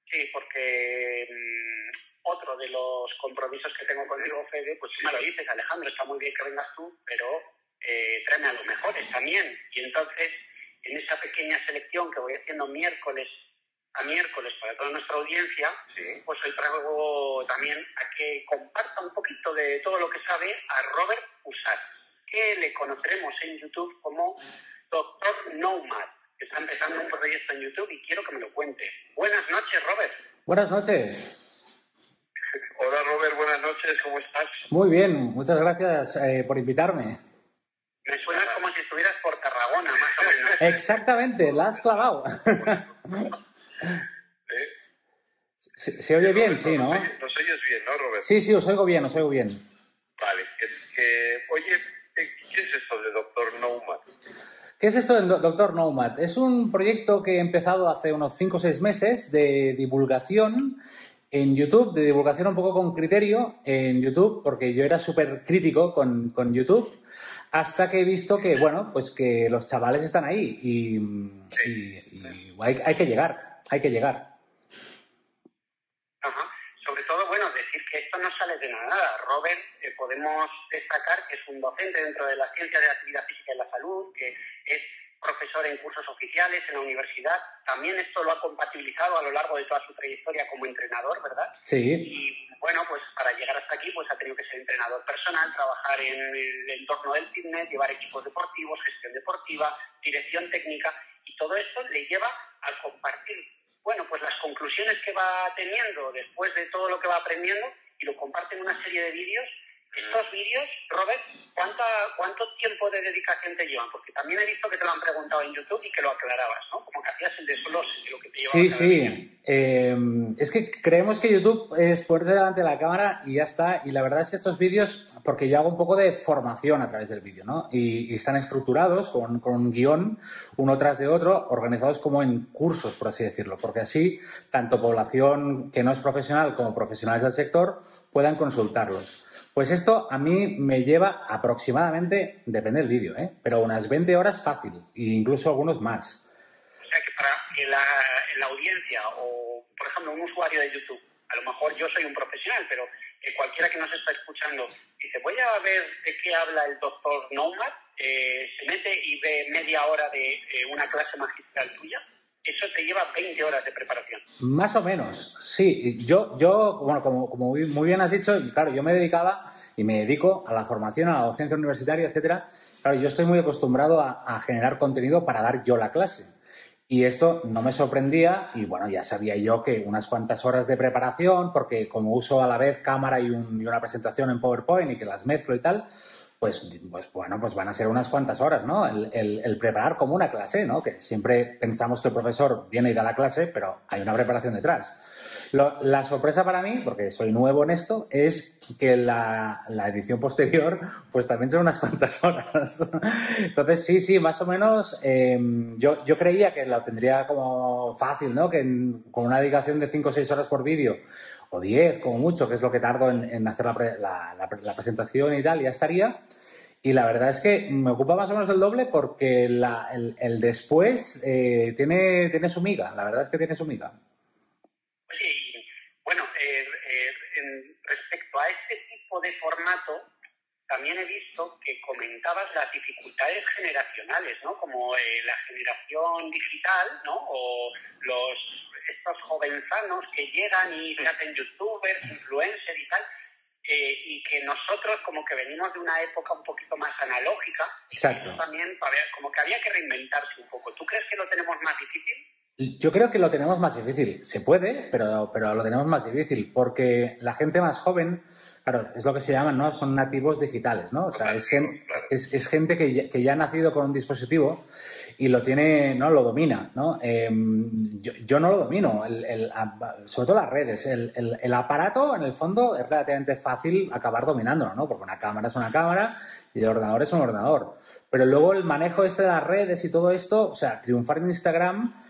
Sí, porque otro de los compromisos que tengo contigo, Fede, pues tú me lo dices, Alejandro, está muy bien que vengas tú, pero tráeme a los mejores también. Y entonces, en esa pequeña selección que voy haciendo miércoles a miércoles para toda nuestra audiencia, Sí. pues hoy traigo también a que comparta un poquito de todo lo que sabe a Robert Usat, que le conoceremos en YouTube como Doctor Nomad, que está empezando un proyecto en YouTube y quiero que me lo cuente. Buenas noches, Robert. Buenas noches. Hola Robert, buenas noches, ¿cómo estás? Muy bien, muchas gracias por invitarme. Me suena como si estuvieras por Tarragona, más o menos. Exactamente, la has clavado. ¿Se oye bien? Sí, ¿no? Nos oyes bien, ¿no, Robert? Sí, os oigo bien, Vale. Oye, ¿qué es esto de Doctor Nomad? ¿Qué es esto de Doctor Nomad? Es un proyecto que he empezado hace unos 5 o 6 meses de divulgación en YouTube, de divulgación un poco con criterio en YouTube, porque yo era súper crítico con YouTube, hasta que he visto que, bueno, pues que los chavales están ahí y hay que llegar. Ajá. Sobre todo, bueno, decir que esto no sale de nada. Robert, podemos destacar que es un docente dentro de la ciencia de la actividad física y la salud, que es profesor en cursos oficiales en la universidad. También esto lo ha compatibilizado a lo largo de toda su trayectoria como entrenador, ¿verdad? Sí. Y bueno, pues para llegar hasta aquí pues ha tenido que ser entrenador personal, trabajar en el entorno del fitness, llevar equipos deportivos, gestión deportiva, dirección técnica, y todo esto le lleva a compartir, bueno, pues las conclusiones que va teniendo después de todo lo que va aprendiendo y lo comparte en una serie de vídeos. Estos vídeos, Robert, ¿cuánto tiempo de dedicación te llevan? Porque también he visto que te lo han preguntado en YouTube y que lo aclarabas, ¿no? Como que hacías el desglose de lo que te llevaba. Sí. Es que creemos que YouTube es ponerte delante de la cámara y ya está. Y la verdad es que estos vídeos, porque yo hago un poco de formación a través del vídeo, ¿no? Y están estructurados con un guión, uno tras de otro, organizados como en cursos, por así decirlo. Porque así, tanto población que no es profesional como profesionales del sector puedan consultarlos. Pues esto a mí me lleva aproximadamente, depende del vídeo, pero unas 20 horas fácil, e incluso algunos más. O sea que para que la audiencia o, por ejemplo, un usuario de YouTube, a lo mejor yo soy un profesional, pero cualquiera que nos está escuchando dice, voy a ver de qué habla el doctor Nomad, se mete y ve media hora de una clase magistral tuya. Eso te lleva 20 horas de preparación. Más o menos, sí. Yo bueno, como muy bien has dicho, claro, yo me dedicaba y me dedico a la formación, a la docencia universitaria, etcétera. Claro, yo estoy muy acostumbrado a generar contenido para dar yo la clase. Y esto no me sorprendía y, bueno, ya sabía yo que unas cuantas horas de preparación, porque como uso a la vez cámara y una presentación en PowerPoint y que las mezclo y tal, pues bueno, pues van a ser unas cuantas horas, ¿no? El preparar como una clase, ¿no? Que siempre pensamos que el profesor viene y da la clase, pero hay una preparación detrás. La sorpresa para mí, porque soy nuevo en esto, es que la edición posterior, pues también son unas cuantas horas. Entonces, sí, más o menos, yo creía que lo tendría como fácil, ¿no? Que con una dedicación de 5 o 6 horas por vídeo, o 10 como mucho, que es lo que tardo en hacer la presentación y tal, y ya estaría. Y la verdad es que me ocupa más o menos el doble porque el después tiene su miga. La verdad es que tiene su miga. Oye, y bueno, respecto a este tipo de formato, también he visto que comentabas las dificultades generacionales, ¿no? Como la generación digital, ¿no? O estos jovenzanos que llegan y se hacen youtubers, influencers y tal, y que nosotros como que venimos de una época un poquito más analógica. Exacto. Y también como que había que reinventarse un poco. ¿Tú crees que lo tenemos más difícil? Yo creo que lo tenemos más difícil. Se puede, pero lo tenemos más difícil porque la gente más joven, claro, es lo que se llaman, ¿no? Son nativos digitales, ¿no? O sea, es gente que ya ha nacido con un dispositivo y lo tiene, ¿no? Lo domina, ¿no? Yo no lo domino, sobre todo las redes. El aparato, en el fondo, es relativamente fácil acabar dominándolo, ¿no? Porque una cámara es una cámara y el ordenador es un ordenador. Pero luego el manejo de las redes y todo esto, o sea, triunfar en Instagram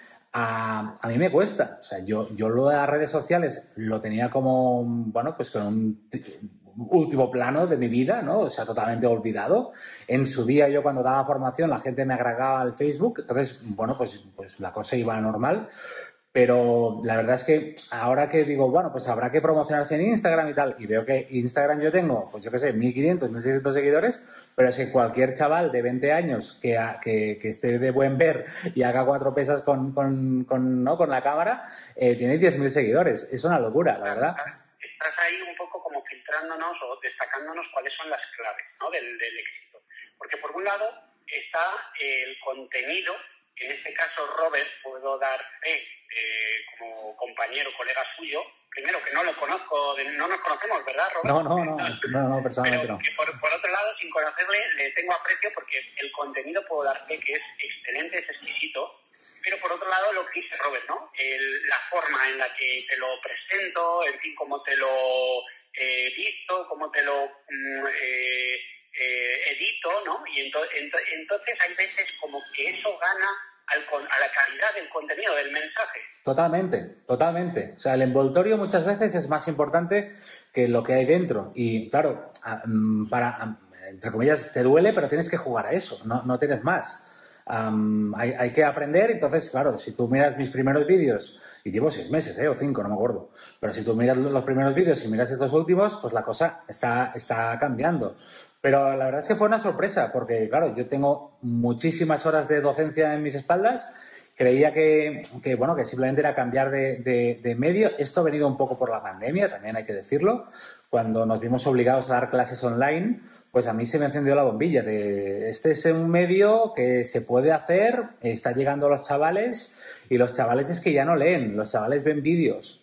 a mí me cuesta. O sea, yo lo de las redes sociales lo tenía como, bueno, pues con un último plano de mi vida, ¿no? O sea, totalmente olvidado. En su día yo cuando daba formación la gente me agregaba al Facebook, entonces, bueno, pues la cosa iba normal. Pero la verdad es que ahora que digo, bueno, pues habrá que promocionarse en Instagram y tal, y veo que Instagram yo tengo, pues yo qué sé, 1.500, 1.600 seguidores, pero es que cualquier chaval de 20 años que esté de buen ver y haga 4 pesas ¿no? con la cámara, tiene 10.000 seguidores. Es una locura, la verdad. Estás ahí un poco como filtrándonos o destacándonos cuáles son las claves, ¿no? del éxito. Porque por un lado está el contenido. En este caso, Robert, puedo dar fe como compañero, colega suyo. Primero, que no lo conozco, no nos conocemos, ¿verdad, Robert? No, personalmente pero no. Que por otro lado, sin conocerle, le tengo aprecio porque el contenido puedo dar fe que es excelente, es exquisito. Pero por otro lado, lo que dice Robert, ¿no? La forma en la que te lo presento, en fin, cómo te lo visto, cómo te lo edito, ¿no? Y entonces hay veces como que eso gana a la calidad del contenido, del mensaje. Totalmente. O sea, el envoltorio muchas veces es más importante que lo que hay dentro. Y claro, entre comillas, te duele, pero tienes que jugar a eso, no tienes más. Hay que aprender. Entonces, claro, si tú miras mis primeros vídeos, y llevo 6 meses, o 5, no me acuerdo, pero si tú miras los primeros vídeos y miras estos últimos, pues la cosa está cambiando. Pero la verdad es que fue una sorpresa, porque claro, yo tengo muchísimas horas de docencia en mis espaldas. Creía que simplemente era cambiar de medio. Esto ha venido un poco por la pandemia, también hay que decirlo. Cuando nos vimos obligados a dar clases online, pues a mí se me encendió la bombilla de este es un medio que se puede hacer, está llegando a los chavales, y los chavales es que ya no leen, los chavales ven vídeos.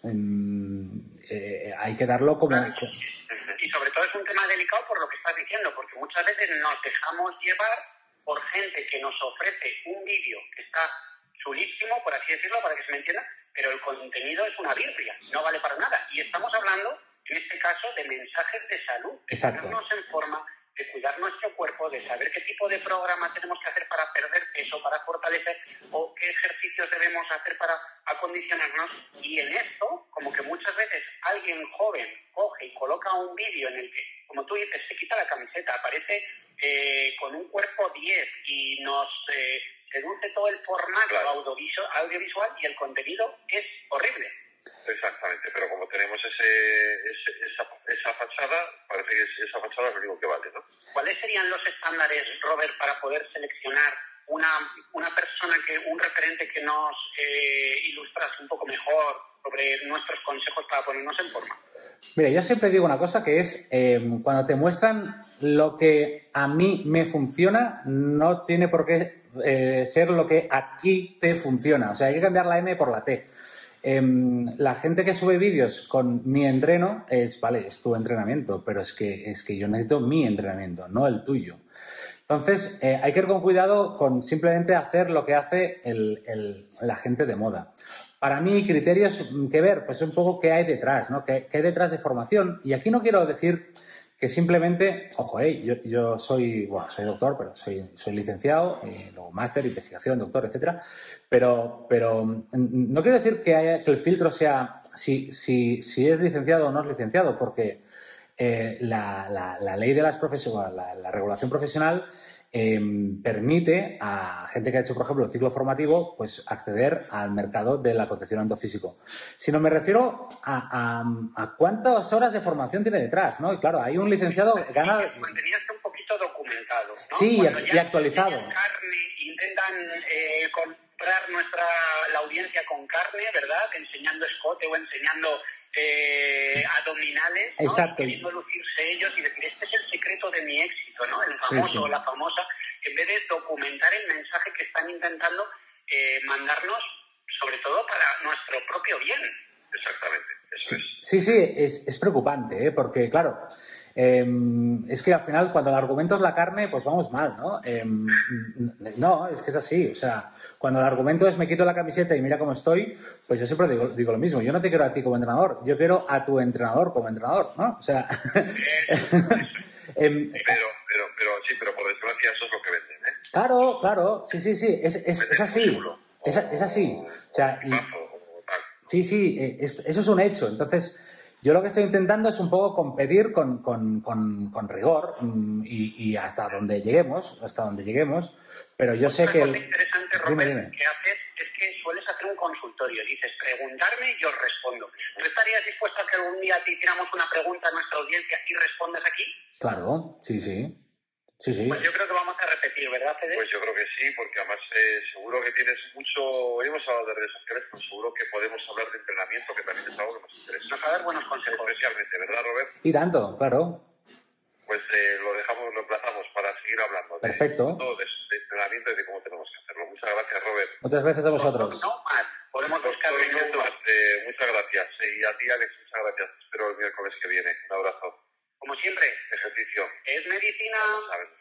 Hay que darlo como... Y sobre todo es un tema delicado por lo que estás diciendo, porque muchas veces nos dejamos llevar por gente que nos ofrece un vídeo que está chulísimo, por así decirlo, para que se me entienda, pero el contenido es una birria, no vale para nada. Y estamos hablando, en este caso, de mensajes de salud, de ponernos en forma, de cuidar nuestro cuerpo, de saber qué tipo de programa tenemos que hacer para perder peso, para fortalecer, o qué ejercicios debemos hacer para acondicionarnos. Y en esto, como que muchas veces alguien joven coge y coloca un vídeo en el que, como tú dices, se quita la camiseta, aparece con un cuerpo 10 y nos seduce todo el formato audiovisual, y el contenido es horrible. Exactamente, pero como tenemos esa fachada, parece que esa fachada es lo único que vale, ¿no? ¿Cuáles serían los estándares, Robert, para poder seleccionar una persona, un referente que nos ilustras un poco mejor sobre nuestros consejos para ponernos en forma? Mira, yo siempre digo una cosa que es, cuando te muestran lo que a mí me funciona, no tiene por qué ser lo que a ti te funciona. O sea, hay que cambiar la M por la T. La gente que sube vídeos con mi entreno es tu entrenamiento, pero es que yo necesito mi entrenamiento, no el tuyo. Entonces, hay que ir con cuidado con simplemente hacer lo que hace la gente de moda. Para mí, criterios que ver, pues un poco qué hay detrás, ¿no? ¿Qué hay detrás de formación? Y aquí no quiero decir que simplemente, ojo, yo soy doctor, pero soy licenciado, luego máster, investigación, doctor, etcétera. Pero no quiero decir que el filtro sea si es licenciado o no es licenciado, porque la ley de las profesiones, la regulación profesional permite a gente que ha hecho, por ejemplo, el ciclo formativo, pues acceder al mercado del acondicionamiento físico. Sino me refiero a cuántas horas de formación tiene detrás, ¿no? Y claro, hay un licenciado que gana... El contenido está un poquito documentado, ¿no? Sí, y actualizado. Intentan comprar la audiencia con carne, ¿verdad? Enseñando escote o enseñando abdominales, ¿no? Exacto. Queriendo lucirse ellos y decir, este es el secreto de mi éxito, ¿no? El famoso o la famosa, en vez de documentar el mensaje que están intentando mandarnos, sobre todo para nuestro propio bien. Exactamente, eso es. Sí, es preocupante, porque claro, es que al final cuando el argumento es la carne, pues vamos mal, ¿no? No, es que es así, o sea, cuando el argumento es me quito la camiseta y mira cómo estoy, pues yo siempre digo lo mismo, yo no te quiero a ti como entrenador, yo quiero a tu entrenador como entrenador, ¿no? O sea... pero por desgracia eso es lo que venden, ¿eh? Claro, sí, es así, es así, o sea, eso es un hecho. Entonces, yo lo que estoy intentando es un poco competir con rigor y hasta donde lleguemos, pero yo sé que... Una cosa interesante, Robert, que haces es que sueles hacer un consultorio. Dices, preguntarme y yo os respondo. ¿Tú estarías dispuesto a que algún día te hiciéramos una pregunta a nuestra audiencia y respondes aquí? Claro, sí, sí. Sí, sí. Pues yo creo que vamos a repetir, ¿verdad, Fede? Pues yo creo que sí, porque además seguro que tienes mucho... Hoy hemos hablado de redes sociales, pero seguro que podemos hablar de entrenamiento, que también es algo que nos interesa. Nos va a dar buenos consejos. Especialmente, ¿verdad, Robert? Y tanto, claro. Pues lo emplazamos para seguir hablando. Perfecto. De entrenamiento y de cómo tenemos que hacerlo. Muchas gracias, Robert. Muchas gracias a vosotros. No más. Podemos buscar muchas gracias. Y a ti, Alex, muchas gracias. Espero el miércoles que viene. Un abrazo. Como siempre, Ejercicio. es medicina. Sabes.